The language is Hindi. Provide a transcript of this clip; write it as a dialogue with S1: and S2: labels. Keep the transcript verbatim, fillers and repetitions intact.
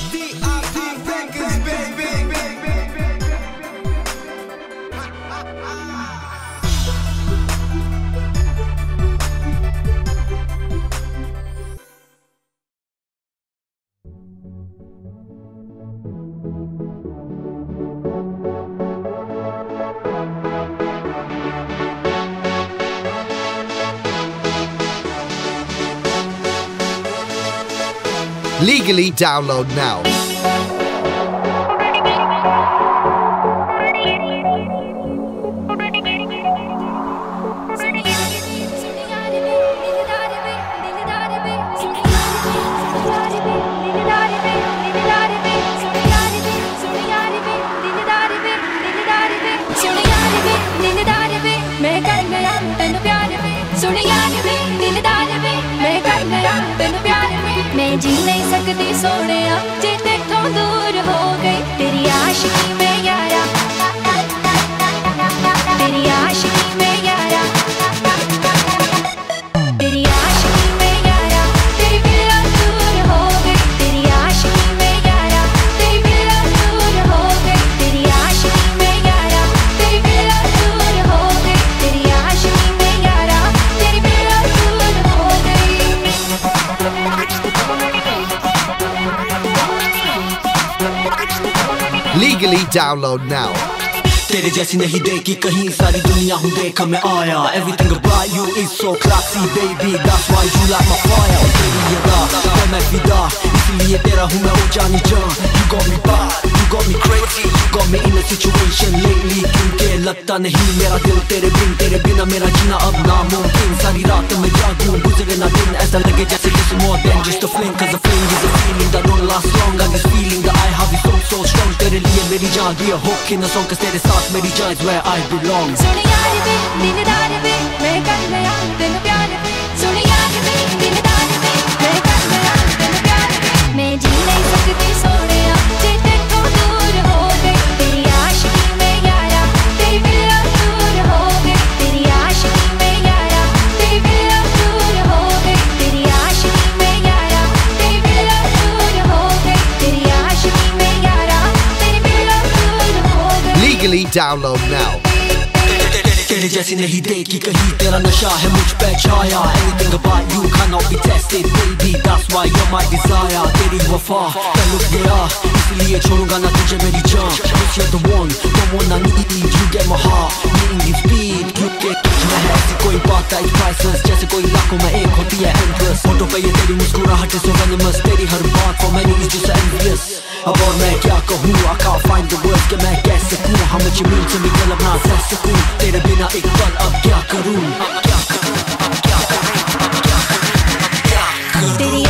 S1: Legally download now.
S2: मैं जी नहीं सकती सोनिया जे तेथों दूर हो गई तेरी आशिकी में यारा तेरी आशिकी में यारा तेरी आशिकी में यारा तेरी बिल्ला दूर हो गई तेरी आशिकी में यारा तेरी बिल्ला दूर हो गई तेरी आशिकी में यारा तेरी बिल्ला दूर हो गई तेरी आशिकी में यारा तेरी बिल्ला दूर हो गई
S1: Legally download now.
S3: तेरे जैसी नहीं देखी कहीं सारी दुनिया हूँ देखा मैं आया. Everything about you is so classy baby, that's why you like my fire. तेरी अदा है मैं फिदा इसलिए तेरा हूँ मैं ओ जानी जान. You got me bad, you got me crazy, you got me in a situation lately. क्योंकि लगता नहीं मेरा दिल तेरे बिन, तेरे बिना मेरा जीना अब नामुमकिन. सारी रात मैं जागूं गुजरे ना दिन ऐसा लगे जैसे it's more than just a fling. Cause a fling is a feeling that don't last long. And this feeling that I have is so so strong. तेरे लिए मेरी जान be a hook in a song. Cause तेरे साथ मेरी जान is where I belong.
S2: सुन यार वे दिलदार वे मैं कर गया तेन प्यार वे. सुन यार वे दिलदार वे मैं कर गया तेन प्यार वे. मैं जी नहीं सकती सोनिया जे तेथों दूर हो गई तेरी आशिकी में यारा तेरी बिल्ला दूर हो गई तेरी आशिकी में यारा तेरी बिल्ला दूर हो गई तेरी आशिकी में यारा तेरी बिल्ला दूर हो गई तेरी आशिकी में यारा तेरी बिल्ला दूर हो गई.
S1: Legally download now.
S3: तेरे जैसी नहीं देखी कहीं तेरा नशा है मुझ पे छाया. Anything about you cannot be tested baby, that's why you're my desire. तेरी वफा मैं लुट गया इसलिए छोड़ूंगा ना तुझे मेरी जान. Cause you're the one, the one I need. You get my heart, meeting in speed. क्योंकि तुझ में है ऐसी कोई बात that is priceless. जैसे कोई लाखों में एक होती है endless. होठों पे ये तेरी मुस्कुराहट so venomous. तेरी हर बात for many is just envious. अब और मैं क्या कहूँ I can't find the words कि मैं कैसे कहूँ. How much you mean to me दिल अपना सह सकूँ. तेरे बिना एक पल अब क्या करूँ अब क्या करूँ अब क्या करूँ अब क्या करूँ अब क्या करूँ.
S2: तेरी